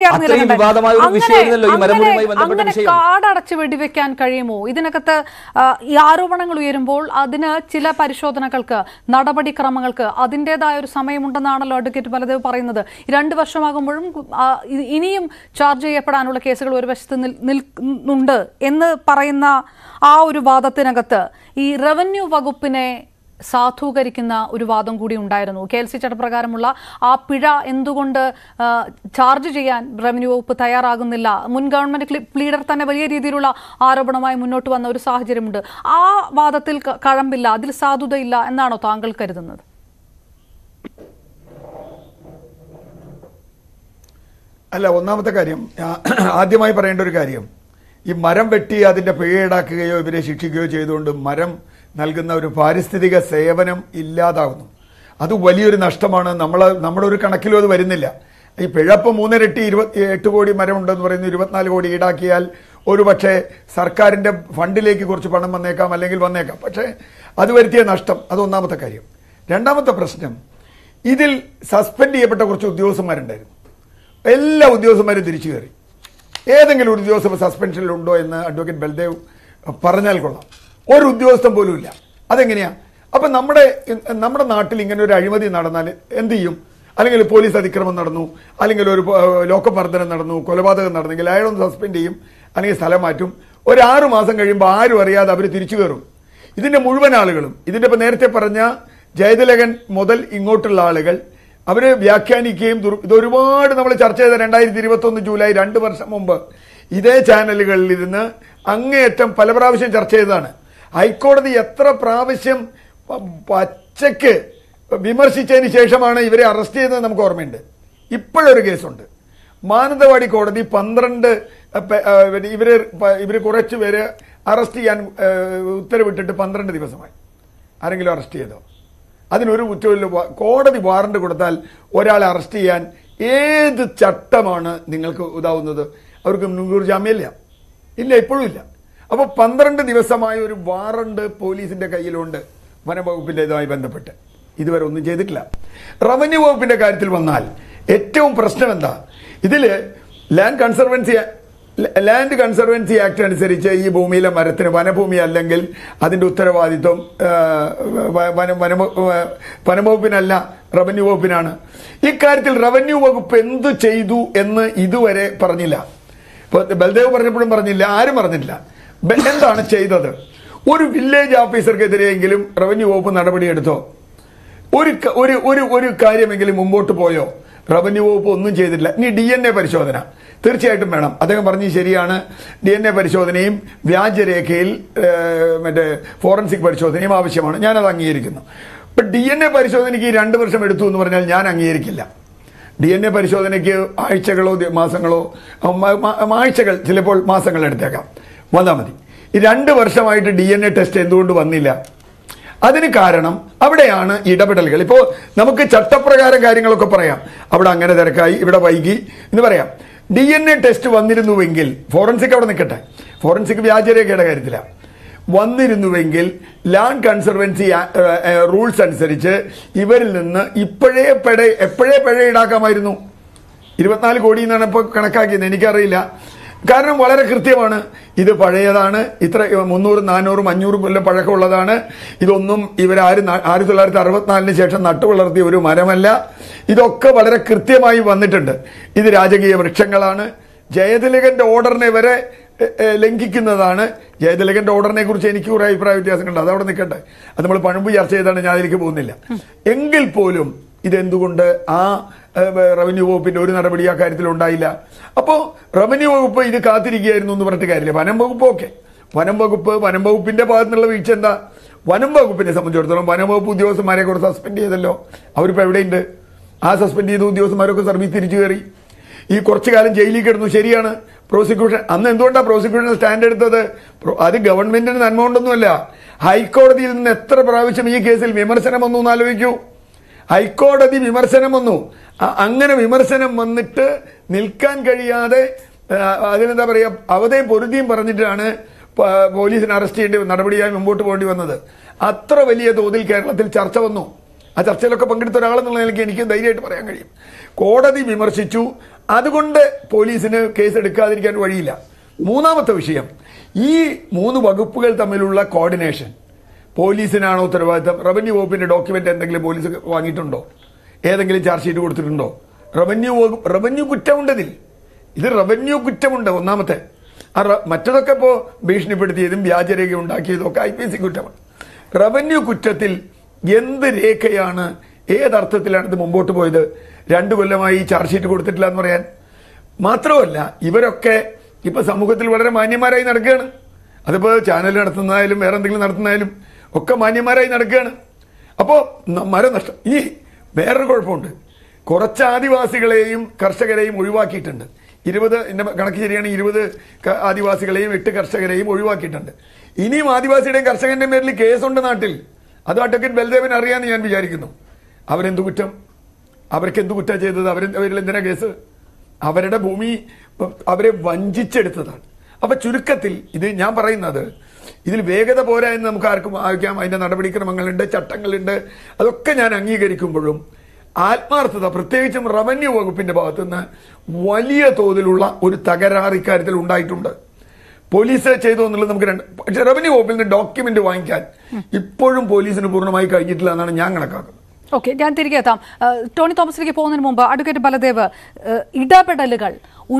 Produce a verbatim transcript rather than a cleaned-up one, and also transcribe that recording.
അങ്ങനെ കാടടച്ച് വെടിവെക്കാൻ കഴിയുമോ? ഇതിനകത്ത് ഈ ആരോപണങ്ങൾ ഉയരുമ്പോൾ അതിന് ചില പരിശോധനകൾക്ക്, നടപടിക്രമങ്ങൾക്ക് അതിൻ്റെതായ ഒരു സമയമുണ്ടെന്നാണല്ലോ അഡ്വക്കേറ്റ് ബലദേവ് പറയുന്നത്. രണ്ട് വർഷമാകുമ്പോഴും ഇനിയും ചാർജ് ചെയ്യപ്പെടാനുള്ള കേസുകൾ ഒരു വശത്ത് നിൽക്കുന്നുണ്ട് എന്ന് പറയുന്ന ആ ഒരു വാദത്തിനകത്ത് ഈ റവന്യൂ വകുപ്പിനെ സാധൂകരിക്കുന്ന ഒരു വാദം കൂടി ഉണ്ടായിരുന്നു. കെ എൽ സി ചട്ടപ്രകാരമുള്ള ആ പിഴ എന്തുകൊണ്ട് ചാർജ് ചെയ്യാൻ റവന്യൂ വകുപ്പ് തയ്യാറാകുന്നില്ല? മുൻ ഗവൺമെന്റ് ലീഡർ തന്നെ വലിയ രീതിയിലുള്ള ആരോപണമായി മുന്നോട്ട് വന്ന ഒരു സാഹചര്യമുണ്ട്. ആ വാദത്തിൽ കഴമ്പില്ല, അതിൽ സാധുതയില്ല എന്നാണോ താങ്കൾ കരുതുന്നത്? അല്ല, ഒന്നാമത്തെ കാര്യം, ആദ്യമായി പറയേണ്ട ഒരു കാര്യം, ഈ മരം വെട്ടി അതിന്റെ പിഴ ഈടാക്കുകയോ ഇവരെ ശിക്ഷിക്കുകയോ ചെയ്തുകൊണ്ട് മരം നൽകുന്ന ഒരു പാരിസ്ഥിതിക സേവനം ഇല്ലാതാവുന്നു. അത് വലിയൊരു നഷ്ടമാണ്. നമ്മൾ നമ്മുടെ ഒരു കണക്കിലും അത് വരുന്നില്ല. ഈ പിഴപ്പ് മൂന്നിരട്ടി ഇരുപത്തി എട്ട് കോടി മരം ഉണ്ടെന്ന് പറയുന്നു. ഇരുപത്തിനാല് കോടി ഈടാക്കിയാൽ ഒരു പക്ഷേ സർക്കാരിന്റെ ഫണ്ടിലേക്ക് കുറച്ച് പണം വന്നേക്കാം, അല്ലെങ്കിൽ വന്നേക്കാം. പക്ഷേ അത് വരുത്തിയ നഷ്ടം, അത് ഒന്നാമത്തെ കാര്യം. രണ്ടാമത്തെ പ്രശ്നം, ഇതിൽ സസ്പെൻഡ് ചെയ്യപ്പെട്ട കുറച്ച് ഉദ്യോഗസ്ഥന്മാരുണ്ടായിരുന്നു. എല്ലാ ഉദ്യോഗസ്ഥന്മാരും തിരിച്ചു കയറി. ഏതെങ്കിലും ഒരു ഉദ്യോഗസ്ഥ സസ്പെൻഷനിലുണ്ടോ എന്ന് അഡ്വക്കേറ്റ് ബൽദേവ് പറഞ്ഞാൽ കൊള്ളാം. ഒരു ഉദ്യോഗസ്ഥൻ പോലും ഇല്ല. അതെങ്ങനെയാ? അപ്പൊ നമ്മുടെ നമ്മുടെ നാട്ടിൽ ഇങ്ങനെ ഒരു അഴിമതി നടന്നാൽ എന്ത് ചെയ്യും? അല്ലെങ്കിൽ പോലീസ് അതിക്രമം നടന്നു, അല്ലെങ്കിൽ ഒരു ലോകമർദ്ദനം നടന്നു, കൊലപാതകം നടന്നെങ്കിൽ അയാളൊന്ന് സസ്പെൻഡ് ചെയ്യും, അല്ലെങ്കിൽ സ്ഥലം മാറ്റും. ഒരു ആറു മാസം കഴിയുമ്പോൾ ആരും അറിയാതെ അവർ തിരിച്ചു കയറും. ഇതിന്റെ മുഴുവൻ ആളുകളും, ഇതിന്റെ ഇപ്പൊ നേരത്തെ പറഞ്ഞ ജയതിലകൻ മുതൽ ഇങ്ങോട്ടുള്ള ആളുകൾ അവര് വ്യാഖ്യാനിക്കുകയും ഇതൊരുപാട് നമ്മൾ ചർച്ച ചെയ്ത രണ്ടായിരത്തി ഇരുപത്തി ഒന്ന് ജൂലൈ രണ്ട് വർഷം മുമ്പ് ഇതേ ചാനലുകളിൽ ഇരുന്ന് അങ്ങേയറ്റം പല പ്രാവശ്യം ചർച്ച ചെയ്തതാണ്. ഹൈക്കോടതി എത്ര പ്രാവശ്യം പച്ചക്ക് വിമർശിച്ചതിന് ശേഷമാണ് ഇവരെ അറസ്റ്റ് ചെയ്തത് നമുക്ക് ഓർമ്മയുണ്ട്. ഇപ്പോഴൊരു കേസുണ്ട്. മാനന്തവാടി കോടതി പന്ത്രണ്ട് ഇവര് ഇവര് കുറച്ചു പേര് അറസ്റ്റ് ചെയ്യാൻ ഉത്തരവിട്ടിട്ട് പന്ത്രണ്ട് ദിവസമായി. ആരെങ്കിലും അറസ്റ്റ് ചെയ്തോ? അതിനൊരു കുറ്റമില്ല. കോടതി വാറണ്ട് കൊടുത്താൽ ഒരാളെ അറസ്റ്റ് ചെയ്യാൻ ഏത് ചട്ടമാണ് നിങ്ങൾക്ക് ഉദാവുന്നത്? അവർക്ക് മുൻകൂർ ജാമ്യമില്ല, ഇല്ല, ഇപ്പോഴും ഇല്ല. അപ്പോൾ പന്ത്രണ്ട് ദിവസമായ ഒരു വാറണ്ട് പോലീസിന്റെ കയ്യിലുണ്ട് വനംവകുപ്പിന്റെ ഇതുമായി ബന്ധപ്പെട്ട്. ഇതുവരെ ഒന്നും ചെയ്തിട്ടില്ല. റവന്യൂ വകുപ്പിന്റെ കാര്യത്തിൽ വന്നാൽ ഏറ്റവും പ്രശ്നം എന്താ? ഇതില് land conservancy land conservancy act അനുസരിച്ച് ഈ ഭൂമിയിലെ മരത്തിന് വനഭൂമി അല്ലെങ്കിൽ അതിന്റെ ഉത്തരവാദിത്വം വനംവകുപ്പിനല്ല, റവന്യൂ വകുപ്പിനാണ്. ഇക്കാര്യത്തിൽ റവന്യൂ വകുപ്പ് എന്ത് ചെയ്തു എന്ന് ഇതുവരെ പറഞ്ഞില്ല. ഇപ്പൊ ബൽദേവ് പറഞ്ഞപ്പോഴും പറഞ്ഞില്ല, ആരും പറഞ്ഞിട്ടില്ല. എന്താണ് ചെയ്തത്? ഒരു വില്ലേജ് ഓഫീസർക്കെതിരെയെങ്കിലും റവന്യൂ വകുപ്പ് നടപടിയെടുത്തോ? ഒരു ഒരു ഒരു കാര്യമെങ്കിലും മുമ്പോട്ട് പോയോ? റവന്യൂ വകുപ്പ് ഒന്നും ചെയ്തിട്ടില്ല. ഇനി ഡി എൻ എ പരിശോധന തീർച്ചയായിട്ടും വേണം. അദ്ദേഹം പറഞ്ഞത് ശരിയാണ്. ഡി എൻ എ പരിശോധനയും വ്യാജരേഖയിൽ മറ്റേ ഫോറൻസിക് പരിശോധനയും ആവശ്യമാണ്. ഞാനത് അംഗീകരിക്കുന്നു. ഇപ്പൊ ഡി എൻ എ പരിശോധനയ്ക്ക് രണ്ട് വർഷം എടുത്തു എന്ന് പറഞ്ഞാൽ ഞാൻ അംഗീകരിക്കില്ല. ഡി എൻ എ പരിശോധനയ്ക്ക് ആഴ്ചകളോ മാസങ്ങളോ, ആഴ്ചകൾ ചിലപ്പോൾ മാസങ്ങൾ എടുത്തേക്കാം, വന്നാൽ മതി. ഈ രണ്ട് വർഷമായിട്ട് ഡി എൻ എ ടെസ്റ്റ് എന്തുകൊണ്ട് വന്നില്ല? അതിന് കാരണം അവിടെയാണ് ഇടപെടലുകൾ. ഇപ്പോൾ നമുക്ക് ചട്ടപ്രകാരം കാര്യങ്ങളൊക്കെ പറയാം, അവിടെ അങ്ങനെ തിരക്കായി, ഇവിടെ വൈകി എന്ന് പറയാം. ഡി എൻ എ ടെസ്റ്റ് വന്നിരുന്നുവെങ്കിൽ, ഫോറൻസിക് അവിടെ നിൽക്കട്ടെ, ഫോറൻസിക് വ്യാജരേഖയുടെ കാര്യത്തില വന്നിരുന്നുവെങ്കിൽ ലാൻഡ് കൺസർവൻസി റൂൾസ് അനുസരിച്ച് ഇവരിൽ നിന്ന് ഇപ്പോഴേ പിഴ എപ്പോഴേ പിഴ ഈടാക്കാമായിരുന്നു. ഇരുപത്തിനാല് കോടി എന്നാണ് ഇപ്പോൾ കണക്കാക്കിയത്, എനിക്കറിയില്ല. കാരണം വളരെ കൃത്യമാണ്. ഇത് പഴയതാണ്, ഇത്ര മുന്നൂറും നാനൂറും അഞ്ഞൂറും കൊല്ലം പഴക്കമുള്ളതാണ്. ഇതൊന്നും ഇവരാരും ആയിരത്തി തൊള്ളായിരത്തി അറുപത്തിനാലിന് ശേഷം നട്ടുവളർത്തിയ ഒരു മരമല്ല. ഇതൊക്കെ വളരെ കൃത്യമായി വന്നിട്ടുണ്ട്. ഇത് രാജകീയ വൃക്ഷങ്ങളാണ്. ജയതിലകന്റെ ഓർഡറിനെ വരെ ലംഘിക്കുന്നതാണ്. ജയതിലകന്റെ ഓർഡറിനെ കുറിച്ച് എനിക്ക് കുറെ അഭിപ്രായ വ്യത്യാസങ്ങളുണ്ട്, അതവിടെ നിൽക്കട്ടെ. അത് നമ്മൾ പഴമ്പ് ചർച്ച ചെയ്താണ്, ഞാൻ അതിലേക്ക് പോകുന്നില്ല. എങ്കിൽ പോലും ഇതെന്തുകൊണ്ട് ആ റവന്യൂ വകുപ്പിന്റെ ഒരു നടപടി ആ കാര്യത്തിൽ ഉണ്ടായില്ല? അപ്പോ റവന്യൂ വകുപ്പ് ഇത് കാത്തിരിക്കുകയായിരുന്നു എന്ന് പറഞ്ഞിട്ട് കാര്യമില്ല. വനം വകുപ്പ് ഓക്കെ, വനം വകുപ്പ് വനം വകുപ്പിന്റെ ഭാഗത്തു നിന്നുള്ള വീഴ്ച എന്താ? വനം വകുപ്പിനെ സംബന്ധിച്ചിടത്തോളം വനം വകുപ്പ് ഉദ്യോഗസ്ഥന്മാരെ കൂടെ സസ്പെൻഡ് ചെയ്തല്ലോ. അവരിപ്പോ എവിടെയുണ്ട്? ആ സസ്പെൻഡ് ചെയ്ത ഉദ്യോഗസ്ഥന്മാരൊക്കെ സർവീസ് തിരിച്ചു കയറി. ഈ കുറച്ചു കാലം ജയിലിൽ കിടന്നു, ശരിയാണ്. പ്രോസിക്യൂഷൻ അന്ന് എന്തുകൊണ്ടാണ് പ്രോസിക്യൂഷൻ സ്റ്റാൻഡ് എടുത്തത്? അത് ഗവൺമെന്റിന് നന്മ കൊണ്ടൊന്നുമല്ല. ഹൈക്കോടതിയിൽ നിന്ന് എത്ര പ്രാവശ്യം ഈ കേസിൽ വിമർശനം വന്നു എന്ന് ആലോചിക്കൂ. ഹൈക്കോടതി വിമർശനം വന്നു. അങ്ങനെ വിമർശനം വന്നിട്ട് നിൽക്കാൻ കഴിയാതെ അതിനെന്താ പറയുക, അവധയും പൊരുതിയും പറഞ്ഞിട്ടാണ് പോലീസിനെ അറസ്റ്റ് ചെയ്യേണ്ടി നടപടിയായി മുമ്പോട്ട് പോകേണ്ടി വന്നത്. അത്ര വലിയ തോതിൽ കേരളത്തിൽ ചർച്ച വന്നു. ആ ചർച്ചയിലൊക്കെ പങ്കെടുത്ത ഒരാളെന്നുള്ള നിലയ്ക്ക് എനിക്ക് ധൈര്യമായിട്ട് പറയാൻ കഴിയും. കോടതി വിമർശിച്ചു, അതുകൊണ്ട് പോലീസിന് കേസ് എടുക്കാതിരിക്കാൻ വഴിയില്ല. മൂന്നാമത്തെ വിഷയം, ഈ മൂന്ന് വകുപ്പുകൾ തമ്മിലുള്ള കോർഡിനേഷൻ. പോലീസിനാണോ ഉത്തരവാദിത്തം? റവന്യൂ വകുപ്പിന്റെ ഡോക്യുമെന്റ് എന്തെങ്കിലും പോലീസ് വാങ്ങിയിട്ടുണ്ടോ? ഏതെങ്കിലും ചാർജ് ഷീറ്റ് കൊടുത്തിട്ടുണ്ടോ? റവന്യൂ വകുപ്പ് റവന്യൂ കുറ്റമുണ്ടതിൽ. ഇത് റവന്യൂ കുറ്റമുണ്ട് ഒന്നാമത്തെ. മറ്റതൊക്കെ ഇപ്പോൾ ഭീഷണിപ്പെടുത്തിയതും വ്യാജരേഖ ഉണ്ടാക്കിയതും ഒക്കെ ഐ പി എസ് സി കുറ്റമാണ്. റവന്യൂ കുറ്റത്തിൽ എന്ത് രേഖയാണ്, ഏതർത്ഥത്തിലാണ് ഇത് മുമ്പോട്ട് പോയത്? രണ്ടു കൊല്ലമായി ചാർജ് ഷീറ്റ് കൊടുത്തിട്ടില്ല എന്ന് പറയാൻ. മാത്രമല്ല, ഇവരൊക്കെ ഇപ്പൊ സമൂഹത്തിൽ വളരെ മാന്യന്മാരായി നടക്കുകയാണ്. അതിപ്പോ ചാനൽ നടത്തുന്നതായാലും വേറെ എന്തെങ്കിലും നടത്തുന്നതായാലും ഒക്കെ മാന്യന്മാരായി നടക്കുകയാണ്. അപ്പോൾ മരനഷ്ടം. ഈ വേറൊരു കുഴപ്പമുണ്ട്, കുറച്ച് ആദിവാസികളെയും കർഷകരെയും ഒഴിവാക്കിയിട്ടുണ്ട്. ഇരുപത് എന്റെ കണക്ക് ശരിയാണ്, ഇരുപത് ആദിവാസികളെയും എട്ട് കർഷകരെയും ഒഴിവാക്കിയിട്ടുണ്ട്. ഇനിയും ആദിവാസിയുടെയും കർഷകന്റെയും പേരിൽ കേസുണ്ട് നാട്ടിൽ. അത് അഡ്വക്കേറ്റ് ബൽദേവൻ അറിയാമെന്ന് ഞാൻ വിചാരിക്കുന്നു. അവരെന്ത് കുറ്റം? അവർക്ക് എന്ത് കുറ്റം ചെയ്തത്? അവരുടെ പേരിൽ എന്തിനാ കേസ്? അവരുടെ ഭൂമി അവരെ വഞ്ചിച്ചെടുത്തതാണ്. അപ്പൊ ചുരുക്കത്തിൽ ഇത് ഞാൻ പറയുന്നത്, ഇതിൽ വേഗത പോരാ എന്ന് നമുക്ക് ആർക്കും ആയിരിക്കാം. അതിന്റെ നടപടിക്രമങ്ങളുണ്ട്, ചട്ടങ്ങളുണ്ട്, അതൊക്കെ ഞാൻ അംഗീകരിക്കുമ്പോഴും ആത്മാർത്ഥത, പ്രത്യേകിച്ചും റവന്യൂ വകുപ്പിന്റെ ഭാഗത്തുനിന്ന് വലിയ തോതിലുള്ള ഒരു തകരാർ ഇക്കാര്യത്തിൽ ഉണ്ടായിട്ടുണ്ട്. പോലീസ് ചെയ്തു എന്നുള്ളത് നമുക്ക് രണ്ട്, പക്ഷെ റവന്യൂ വകുപ്പിൽ നിന്ന് ഡോക്യുമെന്റ് വാങ്ങിക്കാൻ ഇപ്പോഴും പോലീസിന് പൂർണ്ണമായി കഴിഞ്ഞിട്ടില്ല എന്നാണ് ഞാൻ കണക്കാക്കുന്നത്. ഓക്കെ, ഞാൻ തിരികെ എത്താം. ടോണി തോമസിലേക്ക് പോകുന്നതിന് മുമ്പ് അഡ്വക്കേറ്റ് ബലദേവ്, ഇടപെടലുകൾ